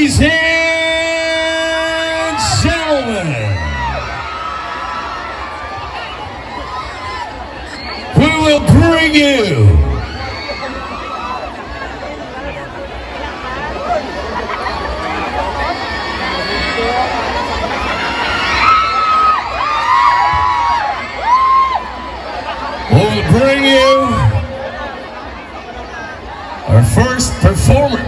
Ladies and gentlemen, we will bring you our first performer,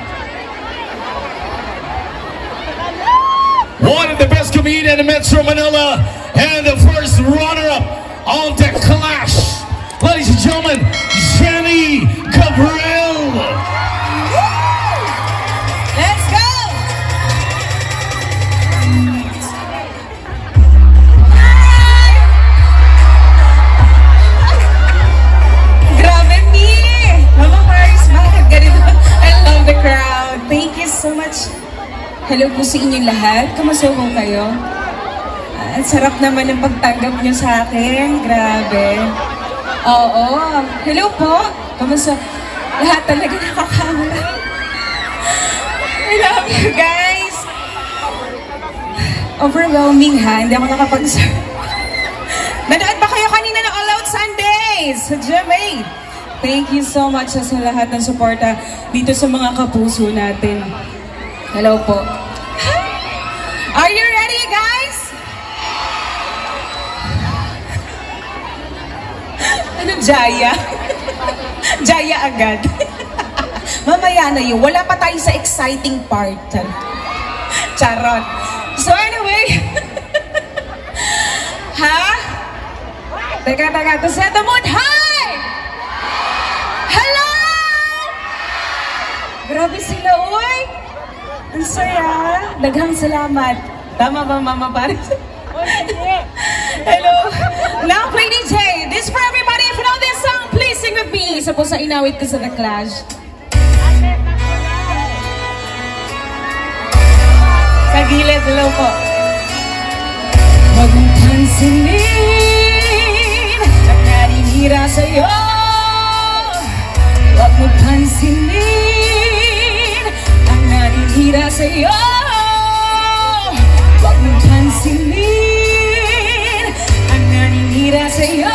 one of the best comedians in Metro Manila, and the first runner-up on the Clash. Ladies and gentlemen, Jenny Gabriel. Let's go! Grabe, Mi! Mama Mars, bakit ganito? I love the crowd. Thank you so much. Hello po sa inyong lahat. Kamusta po kayo? Ang sarap naman ng pagtanggap niyo sa akin. Grabe. Oo. Hello po. Kamusta? Lahat talaga nakakawala. I love you guys. Overwhelming ha. Hindi ako nakapag-serve. Nanood ba kayo kanina ng All Out Sundays sa GMA? Thank you so much sa lahat ng suporta dito sa mga kapuso natin. Hello po. Are you ready, guys? Ano, Jaya? Jaya agad. Mamaya na yun. Wala pa tayo sa exciting part. Charot. So anyway. Ha? Teka. To set the mood. Hi! Hello! Grabe sila, uy! Ang saya. Daghang salamat. Tama ba, Mama Paris? Hello. Now, play DJ. This for everybody. If you know this song, please sing with me. Isa po sa inawit ko sa The Clash. Sa gilid, hello po. Huwag mong pansinin ang naninira sa'yo. Huwag mong pansinin ang naninira sa'yo. Huwag mong pansinin ang naninira sa'yo.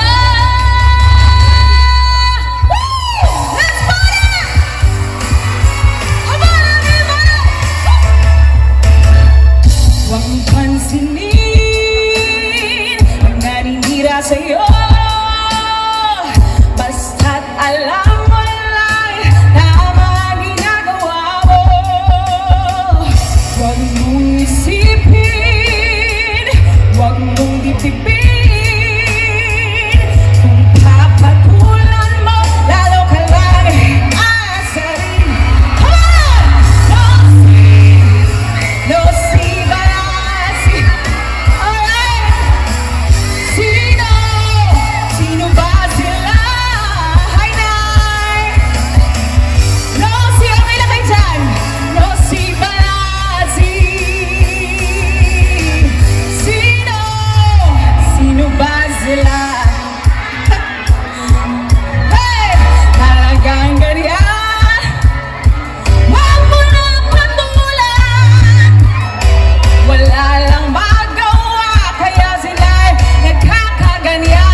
Let's party! Come on, everybody! Huwag mong pansinin ang naninira sa'yo. Basta't alam mo lang tama ang ginagawa mo. Huwag mong isipin, huwag mong ditipin. Kung papatulan mo, lalo ka lang aasarin. Come on! No si balasi. Alright! Sino ba sila? Hi, Nay! No si, okay na kayo dyan. No si balasi. Sino ba sila? Hey! Talagang ganyan. Huwag mo na patulan. Wala lang magawa, kaya sila'y nagkakaganyan.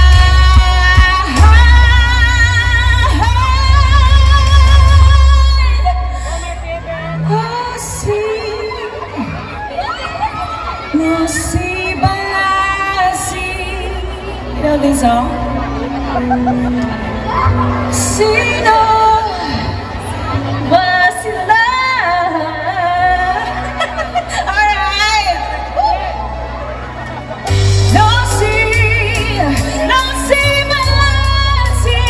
No si balasi. You know this song? Sino ba sila? Alright! No si balasi.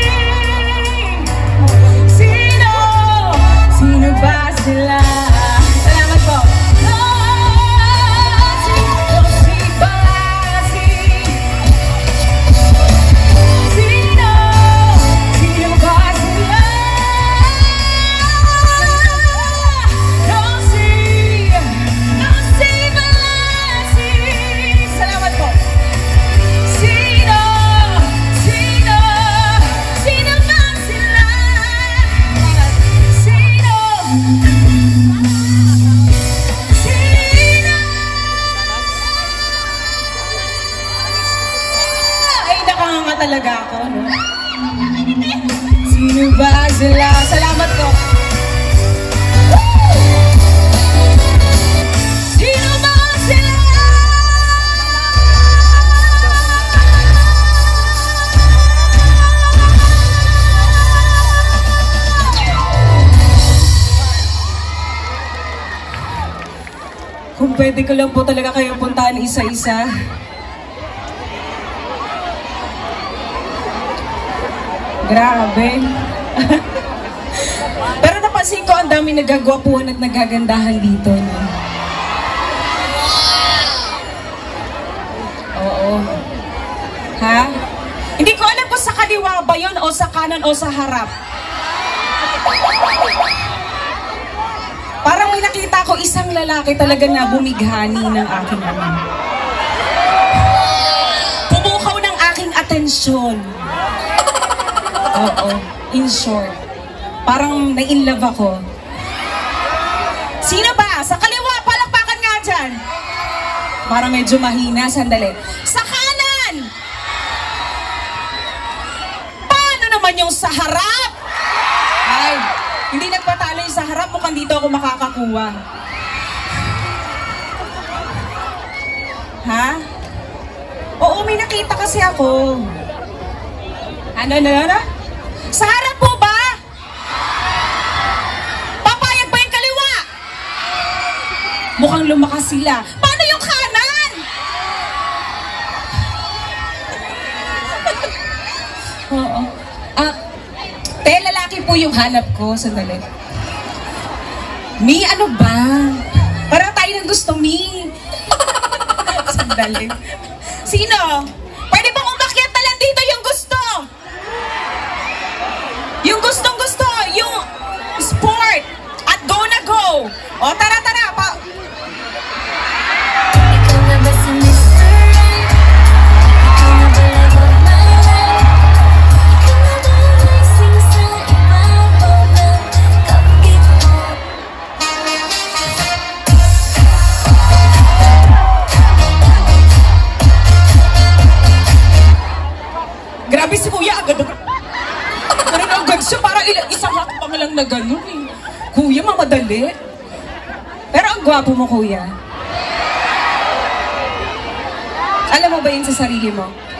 Sino ba sila? Salamat po. No si balasi. Sino ba sila? Kung pwede ko lang po talaga kayo puntahan isa-isa. Grabe. Pero napansin ko ang dami nagagwapuhan at nagagandahan dito. No? Oo. Ha? Hindi ko alam kung sa kaliwa ba yun o sa kanan o sa harap. Parang may nakita ko isang lalaki talaga na bumighani ng aking ano. Pumukaw ng aking atensyon. Oo, in short. Parang na-inlove ako. Sino ba? Sa kaliwa, palakpakan nga dyan. Parang medyo mahina, sandali. Sa kanan! Paano naman yung sa harap? Ay, hindi nagpatalo yung sa harap, mukhang dito ako makakakuha. Ha? Oo, may nakita kasi ako. Ano? Sa harap po ba? Papayag ba yung kaliwa? Mukhang lumakas sila. Paano yung kanan? Oo. Lalaki po yung hanap ko. Sandali. Mi, ano ba? Parang tayo ng gusto, Mi. Sandali. Sino? Pwede bang umakyat na lang dito yung gusto? Yung gustong-gusto, yung sport at go na go. O, tara. Ikaw na ba si Mr. Right? Ikaw na ba love of my life? Ikaw na ba rising sa ibabaw ng kapit mo? Grabe si Kuya, agad siya, parang isang hakbang lang na gano'n eh. Kuya, mamadali. Pero ang gwapo mo, Kuya. Alam mo ba yun sa sarili mo?